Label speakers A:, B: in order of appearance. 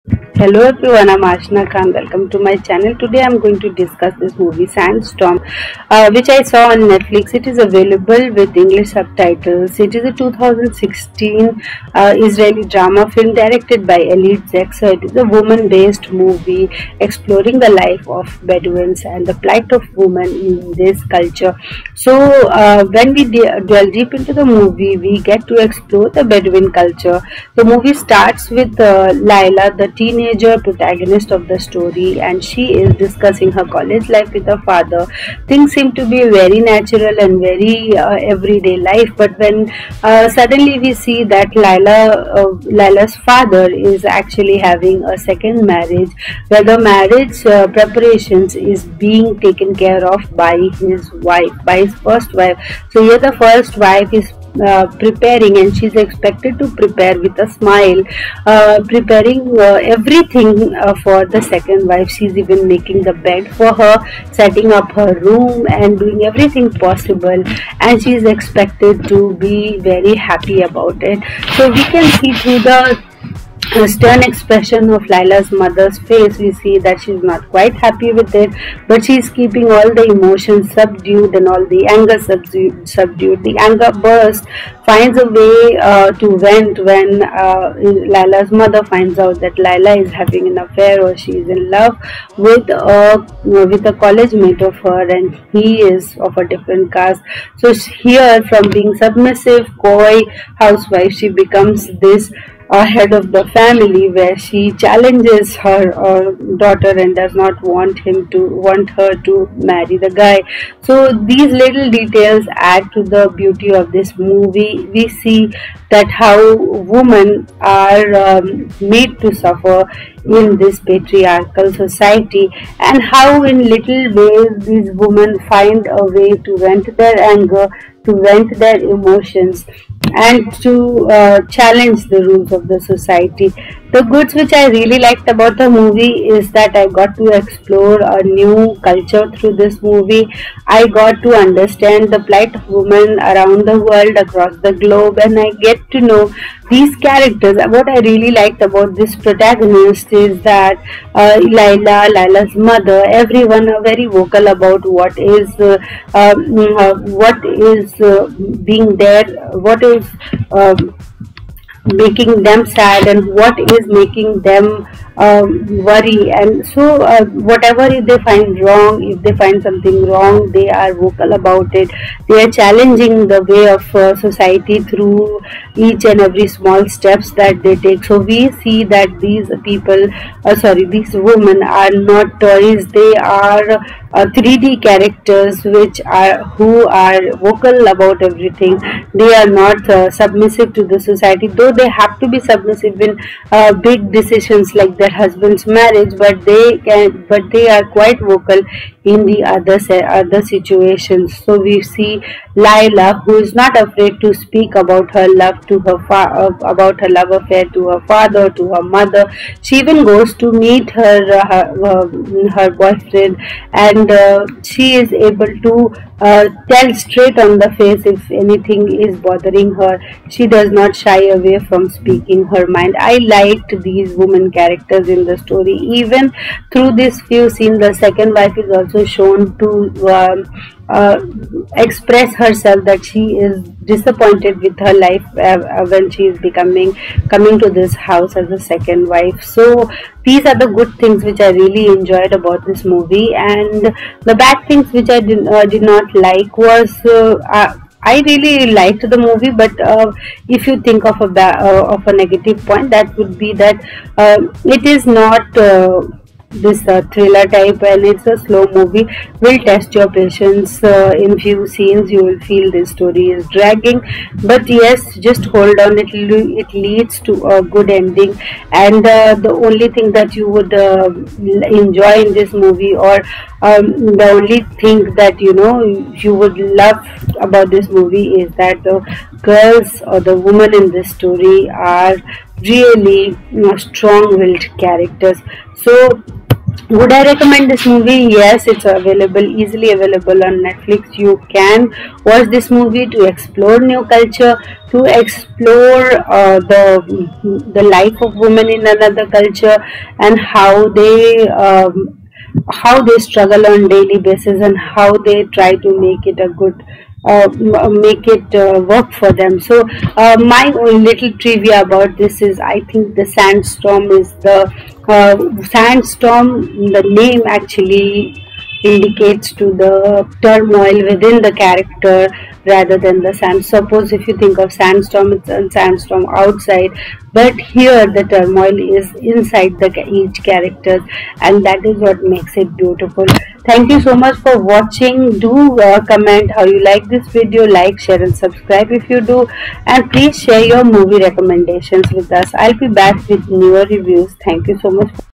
A: Hello everyone, I'm Ashna Khan. Welcome to my channel. Today I'm going to discuss this movie Sandstorm, which I saw on Netflix. It is available with English subtitles. It is a 2016 Israeli drama film directed by Elite Zexer. It is a woman-based movie exploring the life of Bedouins and the plight of women in this culture. So when we dwell deep into the movie, we get to explore the Bedouin culture. The movie starts with Layla, the teenager protagonist of the story, and she is discussing her college life with her father. Things seem to be very natural and very everyday life, but when suddenly we see that Layla's father is actually having a second marriage, where the marriage preparations is being taken care of by his wife, by his first wife. So here the first wife is preparing, and she's expected to prepare with a smile, preparing everything for the second wife. She's even making the bed for her, setting up her room, and doing everything possible, and she's expected to be very happy about it. So we can see through the stern expression of Layla's mother's face, we see that she's not quite happy with it, but she's keeping all the emotions subdued and all the anger subdued. The anger burst finds a way to vent when Layla's mother finds out that Layla is having an affair, or she is in love with a college mate of her, and he is of a different caste. So here, from being submissive, coy housewife, she becomes this head of the family, where she challenges her daughter and does not want her to marry the guy. So these little details add to the beauty of this movie. We see that how women are made to suffer in this patriarchal society, and how in little ways these women find a way to vent their anger, to vent their emotions, and to challenge the rules of the society. The goods which I really liked about the movie is that I got to explore a new culture through this movie. I got to understand the plight of women around the world, across the globe, and I get to know these characters. What I really liked about this protagonist is that Layla's mother, everyone are very vocal about what is being there, what is making them sad, and what is making them worry. And so whatever if they find wrong, if they find something wrong, they are vocal about it. They are challenging the way of society through each and every small steps that they take. So we see that these women are not toys. They are 3D characters who are vocal about everything. They are not submissive to the society, though they have to be submissive in big decisions like their husband's marriage, but they are quite vocal in the other situations. So we see Layla, who is not afraid to speak about her love about her love affair to her father, to her mother. She even goes to meet her boyfriend, and she is able to tell straight on the face if anything is bothering her. She does not shy away from speaking her mind. I liked these women characters in the story. Even through this few scenes, the second wife is also shown to express herself that she is disappointed with her life when she is coming to this house as a second wife. So these are the good things which I really enjoyed about this movie, and the bad things which I did not like was I really liked the movie, but if you think of a negative point, that would be that it is not this thriller type, and it's a slow movie. Will test your patience. In few scenes you will feel this story is dragging, but yes, just hold on. It leads to a good ending, and the only thing that you would enjoy in this movie, or the only thing that you would love about this movie, is that the girls or the women in this story are really strong-willed characters. So Would I recommend this movie? Yes, it's available, easily available on Netflix. You can watch this movie to explore new culture, to explore the life of women in another culture, and how they struggle on daily basis, and how they try to make it a good make it work for them. So my own little trivia about this is, I think the sandstorm is sandstorm, the name actually indicates to the turmoil within the character rather than the sand. Suppose if you think of sandstorm, it's a sandstorm outside, but here the turmoil is inside each character, and that is what makes it beautiful. Thank you so much for watching. Do comment how you like this video, like, share and subscribe if you do, and please share your movie recommendations with us. I'll be back with newer reviews. Thank you so much.